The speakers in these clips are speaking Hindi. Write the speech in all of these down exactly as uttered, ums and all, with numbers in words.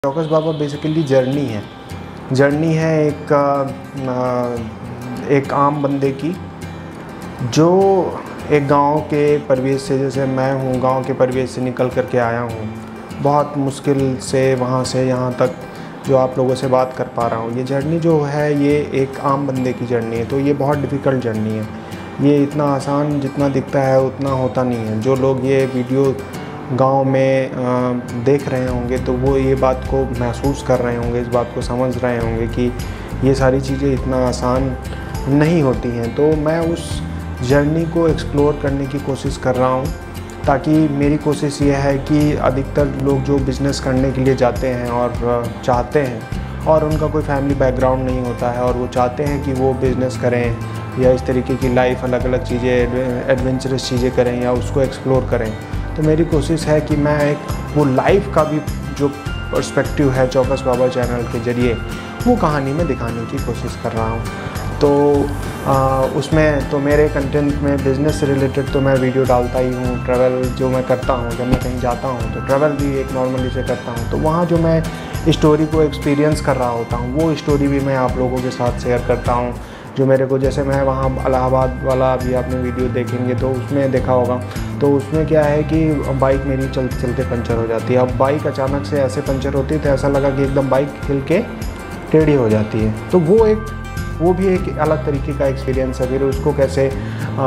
चौकस बाबा बेसिकली जर्नी है जर्नी है एक एक आम बंदे की, जो एक गांव के परिवेश से, जैसे मैं हूँ गांव के परिवेश से निकल कर के आया हूँ। बहुत मुश्किल से वहाँ से यहाँ तक जो आप लोगों से बात कर पा रहा हूँ। ये जर्नी जो है ये एक आम बंदे की जर्नी है, तो ये बहुत डिफ़िकल्ट जर्नी है। ये इतना आसान जितना दिखता है उतना होता नहीं है। जो लोग ये वीडियो गांव में देख रहे होंगे तो वो ये बात को महसूस कर रहे होंगे, इस बात को समझ रहे होंगे कि ये सारी चीज़ें इतना आसान नहीं होती हैं। तो मैं उस जर्नी को एक्सप्लोर करने की कोशिश कर रहा हूँ, ताकि मेरी कोशिश ये है कि अधिकतर लोग जो बिज़नेस करने के लिए जाते हैं और चाहते हैं और उनका कोई फैमिली बैकग्राउंड नहीं होता है और वो चाहते हैं कि वो बिज़नेस करें या इस तरीके की लाइफ अलग अलग चीज़ें एडवेंचरस चीज़ें करें या उसको एक्सप्लोर करें, तो मेरी कोशिश है कि मैं एक वो लाइफ का भी जो पर्सपेक्टिव है चौकस बाबा चैनल के ज़रिए वो कहानी में दिखाने की कोशिश कर रहा हूँ। तो आ, उसमें तो मेरे कंटेंट में बिज़नेस से रिलेटेड तो मैं वीडियो डालता ही हूँ। ट्रैवल जो मैं करता हूँ, जब मैं कहीं जाता हूँ तो ट्रैवल भी एक नॉर्मली से करता हूँ, तो वहाँ जो मैं स्टोरी को एक्सपीरियंस कर रहा होता हूँ वो स्टोरी भी मैं आप लोगों के साथ शेयर करता हूँ। जो मेरे को, जैसे मैं वहाँ इलाहाबाद वाला अभी आपने वीडियो देखेंगे तो उसमें देखा होगा, तो उसमें क्या है कि बाइक मेरी चल चलते पंचर हो जाती है। अब बाइक अचानक से ऐसे पंचर होती है तो ऐसा लगा कि एकदम बाइक हिल के टेढ़ी हो जाती है। तो वो एक वो भी एक अलग तरीके का एक्सपीरियंस है। फिर उसको कैसे आ,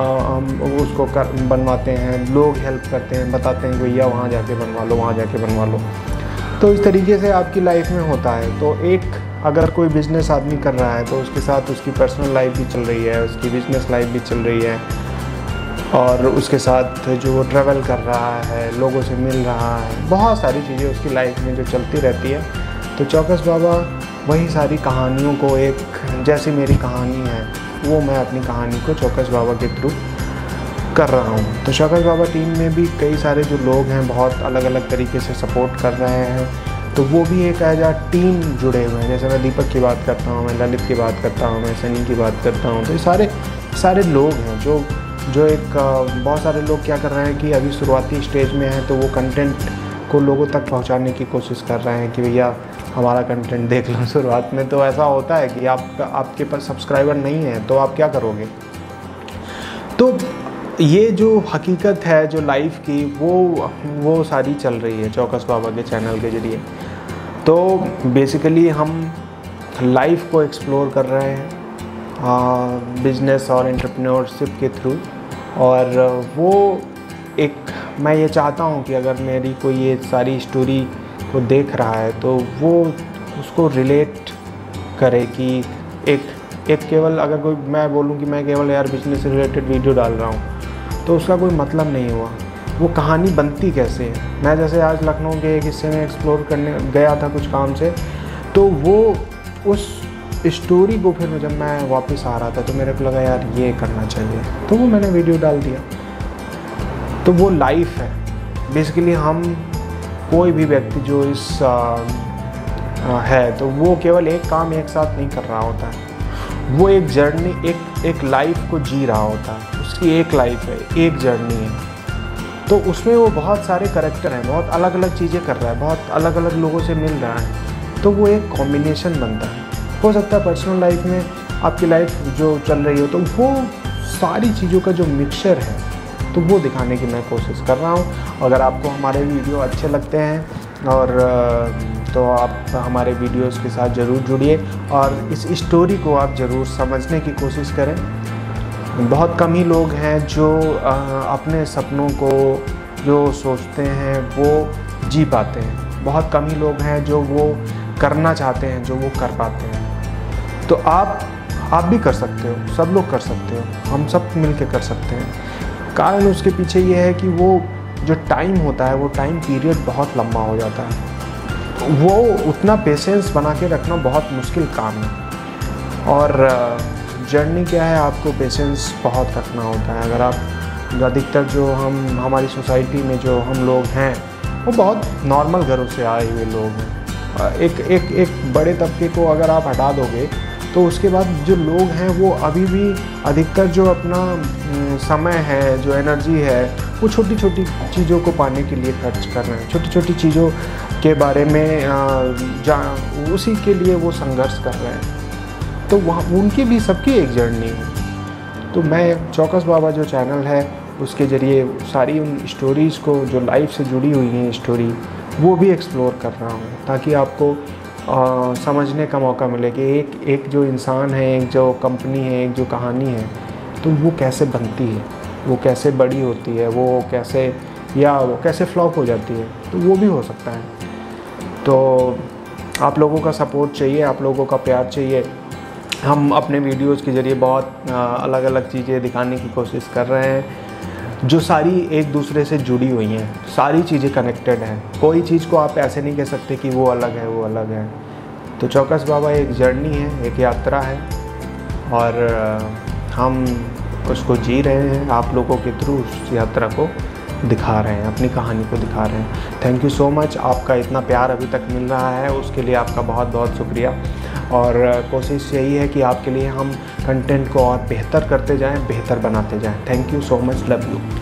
उसको कर बनवाते हैं, लोग हेल्प करते हैं, बताते हैं कि भैया वहाँ जाके बनवा लो, वहाँ जाके बनवा लो। तो इस तरीके से आपकी लाइफ में होता है। तो एक अगर कोई बिज़नेस आदमी कर रहा है तो उसके साथ उसकी पर्सनल लाइफ भी चल रही है, उसकी बिज़नेस लाइफ भी चल रही है, और उसके साथ जो वो ट्रैवल कर रहा है, लोगों से मिल रहा है, बहुत सारी चीज़ें उसकी लाइफ में जो चलती रहती है। तो चौकस बाबा वही सारी कहानियों को, एक जैसी मेरी कहानी है वो मैं अपनी कहानी को चौकस बाबा के थ्रू कर रहा हूँ। तो चौकस बाबा टीम में भी कई सारे जो लोग हैं बहुत अलग अलग तरीके से सपोर्ट कर रहे हैं, तो वो भी एक एज आ टीम जुड़े हुए हैं। जैसे मैं दीपक की बात करता हूँ, मैं ललित की बात करता हूँ, मैं सनी की बात करता हूँ, तो ये सारे सारे लोग हैं जो जो एक बहुत सारे लोग क्या कर रहे हैं कि अभी शुरुआती स्टेज में हैं, तो वो कंटेंट को लोगों तक पहुंचाने की कोशिश कर रहे हैं कि भैया हमारा कंटेंट देख लो। शुरुआत में तो ऐसा होता है कि आप आपके पास सब्सक्राइबर नहीं है तो आप क्या करोगे। तो ये जो हकीकत है जो लाइफ की, वो वो सारी चल रही है चौकस बाबा के चैनल के ज़रिए। तो बेसिकली हम लाइफ को एक्सप्लोर कर रहे हैं बिज़नेस और एंटरप्रेन्योरशिप के थ्रू, और वो एक मैं ये चाहता हूँ कि अगर मेरी कोई ये सारी स्टोरी को देख रहा है तो वो उसको रिलेट करे कि एक एक केवल अगर कोई मैं बोलूँ कि मैं केवल यार बिज़नेस से रिलेटेड वीडियो डाल रहा हूँ तो उसका कोई मतलब नहीं हुआ। वो कहानी बनती कैसे है। मैं जैसे आज लखनऊ के एक हिस्से में एक्सप्लोर करने गया था कुछ काम से, तो वो उस स्टोरी को फिर जब मैं वापस आ रहा था तो मेरे को लगा यार ये करना चाहिए, तो वो मैंने वीडियो डाल दिया। तो वो लाइफ है बेसिकली। हम कोई भी व्यक्ति जो इस आ, आ, है तो वो केवल एक काम एक साथ नहीं कर रहा होता है, वो एक जर्नी एक एक लाइफ को जी रहा होता है। उसकी एक लाइफ है, एक जर्नी है, तो उसमें वो बहुत सारे करैक्टर हैं, बहुत अलग अलग चीज़ें कर रहा है, बहुत अलग अलग लोगों से मिल रहा है, तो वो एक कॉम्बिनेशन बनता है। हो सकता है पर्सनल लाइफ में आपकी लाइफ जो चल रही हो तो वो सारी चीज़ों का जो मिक्सचर है तो वो दिखाने की मैं कोशिश कर रहा हूँ। अगर आपको हमारे वीडियो अच्छे लगते हैं और तो आप हमारे वीडियोस के साथ ज़रूर जुड़िए और इस स्टोरी को आप ज़रूर समझने की कोशिश करें। बहुत कम ही लोग हैं जो अपने सपनों को जो सोचते हैं वो जी पाते हैं। बहुत कम ही लोग हैं जो वो करना चाहते हैं जो वो कर पाते हैं। तो आप आप भी कर सकते हो, सब लोग कर सकते हो, हम सब मिलके कर सकते हैं। कारण उसके पीछे ये है कि वो जो टाइम होता है वो टाइम पीरियड बहुत लंबा हो जाता है, वो उतना पेशेंस बना के रखना बहुत मुश्किल काम है। और जर्नी क्या है, आपको पेशेंस बहुत रखना होता है। अगर आप अधिकतर जो हम हमारी सोसाइटी में जो हम लोग हैं वो बहुत नॉर्मल घरों से आए हुए लोग हैं। एक एक एक बड़े तबके को अगर आप हटा दोगे तो उसके बाद जो लोग हैं वो अभी भी अधिकतर जो अपना समय है, जो एनर्जी है, वो छोटी छोटी चीज़ों को पाने के लिए खर्च कर रहे हैं। छोटी छोटी चीज़ों के बारे में जा उसी के लिए वो संघर्ष कर रहे हैं। तो वहाँ उनकी भी सबकी एक जर्नी है। तो मैं चौकस बाबा जो चैनल है उसके ज़रिए सारी उन स्टोरीज़ को जो लाइफ से जुड़ी हुई हैं स्टोरी, वो भी एक्सप्लोर कर रहा हूँ, ताकि आपको आ, समझने का मौका मिले कि एक एक जो इंसान है, एक जो कंपनी है, एक जो कहानी है, तो वो कैसे बनती है, वो कैसे बड़ी होती है, वो कैसे या वो कैसे फ्लॉप हो जाती है। तो वो भी हो सकता है। तो आप लोगों का सपोर्ट चाहिए, आप लोगों का प्यार चाहिए। हम अपने वीडियोज़ के ज़रिए बहुत अलग अलग चीज़ें दिखाने की कोशिश कर रहे हैं जो सारी एक दूसरे से जुड़ी हुई हैं, सारी चीज़ें कनेक्टेड हैं। कोई चीज़ को आप ऐसे नहीं कह सकते कि वो अलग है, वो अलग है। तो चौकस बाबा एक जर्नी है, एक यात्रा है, और हम उसको जी रहे हैं, आप लोगों के थ्रू उस यात्रा को दिखा रहे हैं, अपनी कहानी को दिखा रहे हैं। Thank you so much. आपका इतना प्यार अभी तक मिल रहा है, उसके लिए आपका बहुत बहुत शुक्रिया। और कोशिश यही है कि आपके लिए हम कंटेंट को और बेहतर करते जाएं, बेहतर बनाते जाएं। Thank you so much, love you.